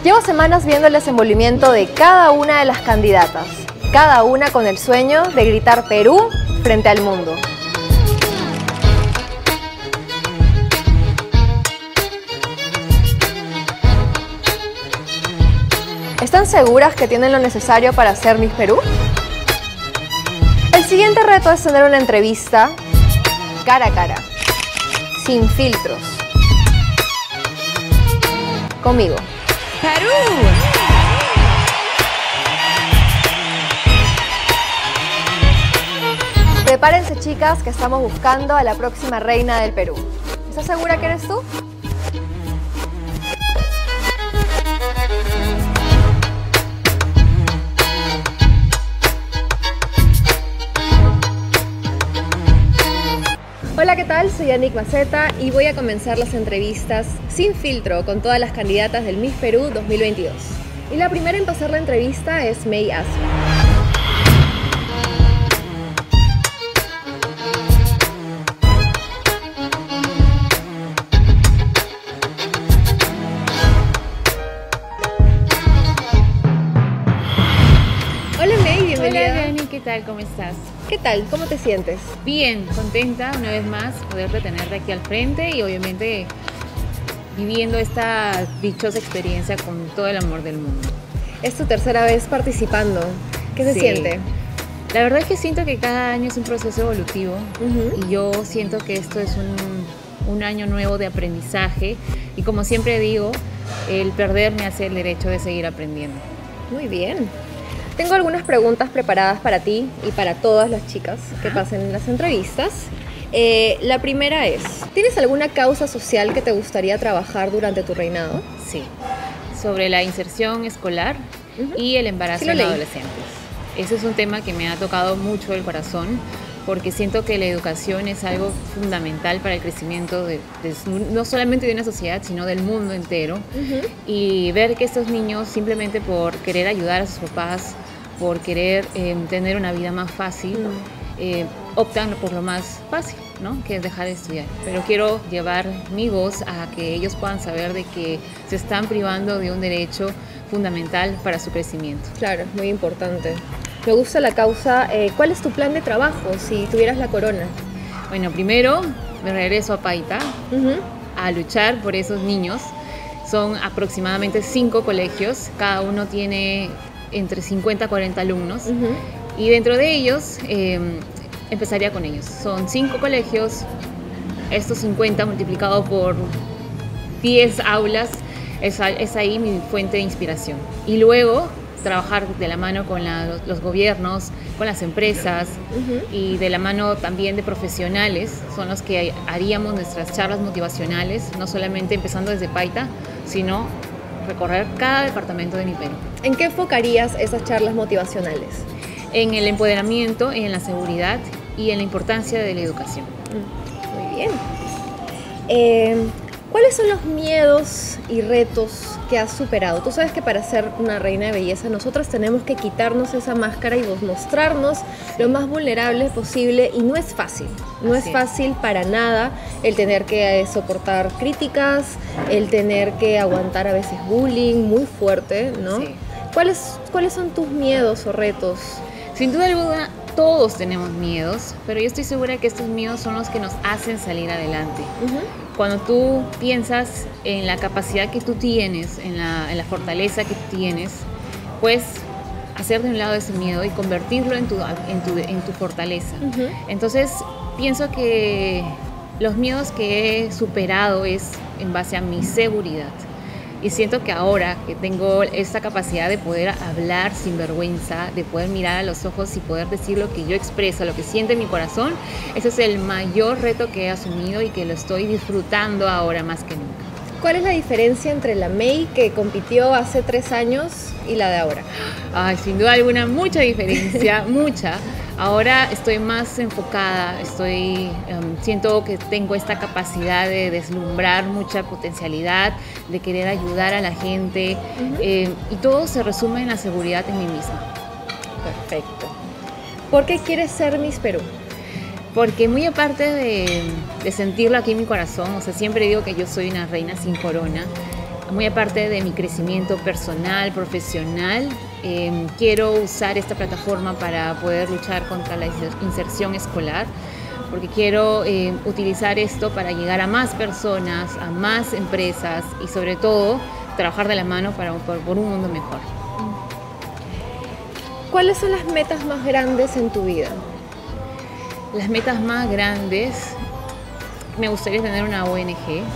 Llevo semanas viendo el desenvolvimiento de cada una de las candidatas, cada una con el sueño de gritar Perú frente al mundo. ¿Están seguras que tienen lo necesario para ser Miss Perú? El siguiente reto es tener una entrevista cara a cara, sin filtros. Conmigo. ¡Perú! Prepárense, chicas, que estamos buscando a la próxima reina del Perú. ¿Estás segura que eres tú? Hola, ¿qué tal? Soy Anik Maceta y voy a comenzar las entrevistas sin filtro con todas las candidatas del Miss Perú 2022. Y la primera en pasar la entrevista es May Asra. Hola May, bienvenida. Hola Dani, ¿qué tal? ¿Cómo estás? ¿Qué tal? ¿Cómo te sientes? Bien, contenta una vez más poderte tenerte aquí al frente y obviamente viviendo esta dichosa experiencia con todo el amor del mundo. Es tu tercera vez participando. ¿Qué se Sí. siente? La verdad es que siento que cada año es un proceso evolutivo y yo siento que esto es un año nuevo de aprendizaje y como siempre digo, el perder me hace el derecho de seguir aprendiendo. Muy bien. Tengo algunas preguntas preparadas para ti y para todas las chicas que pasen en las entrevistas. La primera es, ¿tienes alguna causa social que te gustaría trabajar durante tu reinado? Sí, sobre la inserción escolar y el embarazo Sí, lo en leí. adolescentes. Ese es un tema que me ha tocado mucho el corazón porque siento que la educación es algo fundamental para el crecimiento no solamente de una sociedad, sino del mundo entero. Y ver que estos niños, simplemente por querer ayudar a sus papás, por querer tener una vida más fácil, optan por lo más fácil, ¿no? Que es dejar de estudiar. Pero quiero llevar mi voz a que ellos puedan saber de que se están privando de un derecho fundamental para su crecimiento. Claro, es muy importante. Me gusta la causa. ¿Cuál es tu plan de trabajo si tuvieras la corona? Bueno, primero me regreso a Paita a luchar por esos niños. Son aproximadamente 5 colegios, cada uno tiene entre 50 a 40 alumnos y dentro de ellos empezaría con ellos. Son 5 colegios, estos 50 multiplicado por 10 aulas es ahí mi fuente de inspiración. Y luego trabajar de la mano con los gobiernos, con las empresas y de la mano también de profesionales, son los que haríamos nuestras charlas motivacionales, no solamente empezando desde Paita, sino recorrer cada departamento de mi Perú. ¿En qué enfocarías esas charlas motivacionales? En el empoderamiento, en la seguridad y en la importancia de la educación. Muy bien. ¿Cuáles son los miedos y retos que has superado? Tú sabes que para ser una reina de belleza nosotros tenemos que quitarnos esa máscara y mostrarnos lo más vulnerables posible y no es fácil. No es fácil para nada el tener que soportar críticas, el tener que aguantar a veces bullying muy fuerte, ¿no? Sí. ¿Cuáles son tus miedos o retos? Sin duda alguna, todos tenemos miedos, pero yo estoy segura que estos miedos son los que nos hacen salir adelante. Cuando tú piensas en la capacidad que tú tienes, en la fortaleza que tienes, puedes hacer de un lado ese miedo y convertirlo en tu fortaleza. Entonces, pienso que los miedos que he superado es en base a mi seguridad. Y siento que ahora que tengo esta capacidad de poder hablar sin vergüenza, de poder mirar a los ojos y poder decir lo que yo expreso, lo que siente mi corazón, ese es el mayor reto que he asumido y que lo estoy disfrutando ahora más que nunca. ¿Cuál es la diferencia entre la May que compitió hace 3 años y la de ahora? Ay, sin duda alguna, mucha diferencia, mucha. Ahora estoy más enfocada, siento que tengo esta capacidad de deslumbrar mucha potencialidad, de querer ayudar a la gente y todo se resume en la seguridad en mí misma. Perfecto. ¿Por qué quieres ser Miss Perú? Porque muy aparte de sentirlo aquí en mi corazón, o sea, siempre digo que yo soy una reina sin corona, muy aparte de mi crecimiento personal, profesional, quiero usar esta plataforma para poder luchar contra la inserción escolar, porque quiero utilizar esto para llegar a más personas, a más empresas y sobre todo trabajar de la mano por un mundo mejor. ¿Cuáles son las metas más grandes en tu vida? Las metas más grandes, me gustaría tener una ONG.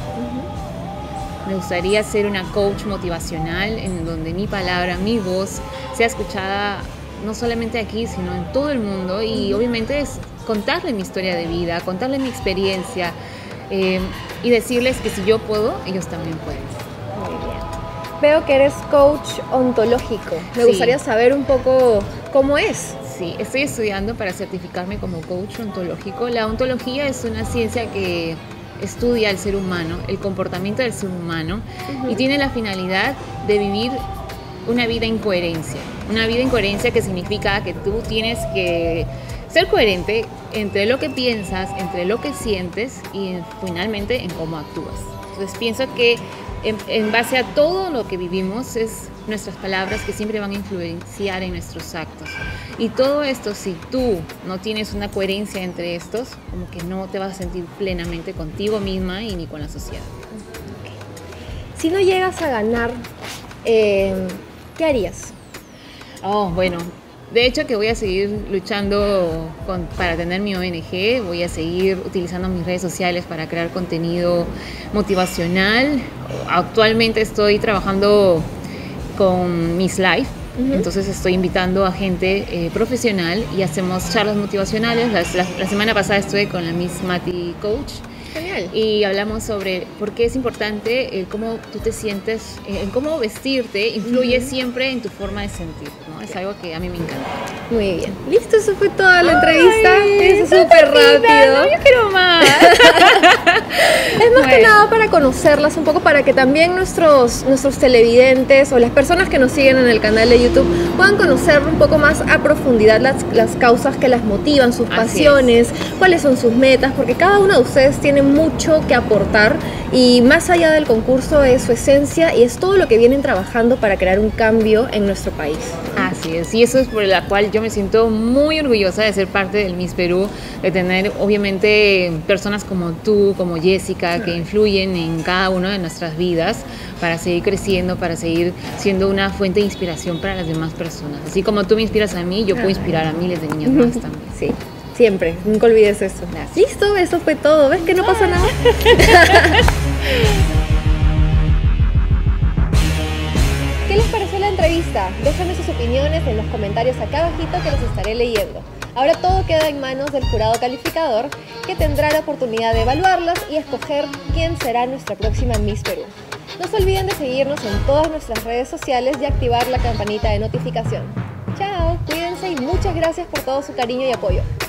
Me gustaría ser una coach motivacional en donde mi palabra, mi voz sea escuchada no solamente aquí, sino en todo el mundo, y obviamente es contarle mi historia de vida, contarle mi experiencia y decirles que si yo puedo, ellos también pueden. Muy bien. Veo que eres coach ontológico. Me gustaría saber un poco cómo es. Sí, estoy estudiando para certificarme como coach ontológico. La ontología es una ciencia que estudia al ser humano, el comportamiento del ser humano, y tiene la finalidad de vivir una vida en coherencia. Una vida en coherencia que significa que tú tienes que ser coherente entre lo que piensas, entre lo que sientes y finalmente en cómo actúas. Entonces pienso que en base a todo lo que vivimos es nuestras palabras que siempre van a influenciar en nuestros actos. Y todo esto, si tú no tienes una coherencia entre estos, como que no te vas a sentir plenamente contigo misma y ni con la sociedad. Okay. Si no llegas a ganar, ¿qué harías? Bueno, de hecho que voy a seguir luchando para tener mi ONG, voy a seguir utilizando mis redes sociales para crear contenido motivacional. Actualmente estoy trabajando con Miss Life, entonces estoy invitando a gente profesional y hacemos charlas motivacionales. La semana pasada estuve con la Miss Mati Coach. Genial. Y hablamos sobre por qué es importante cómo tú te sientes, en cómo vestirte, influye siempre en tu forma de sentir, ¿no? Es algo que a mí me encanta. Muy bien. Listo, eso fue toda la entrevista. Es súper rápido. No, yo quiero más. Es más que nada para conocerlas un poco, para que también nuestros televidentes o las personas que nos siguen en el canal de YouTube puedan conocer un poco más a profundidad las causas que las motivan, sus pasiones, cuáles son sus metas, porque cada uno de ustedes tiene mucho que aportar y más allá del concurso es su esencia y es todo lo que vienen trabajando para crear un cambio en nuestro país. Así es, y eso es por la cual yo me siento muy orgullosa de ser parte del Miss Perú, de tener obviamente personas como tú, como Jessica, que influyen en cada una de nuestras vidas para seguir creciendo, para seguir siendo una fuente de inspiración para las demás personas. Así como tú me inspiras a mí, yo puedo inspirar a miles de niñas más también. Sí. Siempre, nunca olvides eso. Gracias. Listo, eso fue todo. ¿Ves que no pasa nada? ¿Qué les pareció la entrevista? Déjenme sus opiniones en los comentarios acá abajito que los estaré leyendo. Ahora todo queda en manos del jurado calificador que tendrá la oportunidad de evaluarlas y escoger quién será nuestra próxima Miss Perú. No se olviden de seguirnos en todas nuestras redes sociales y activar la campanita de notificación. Chao, cuídense y muchas gracias por todo su cariño y apoyo.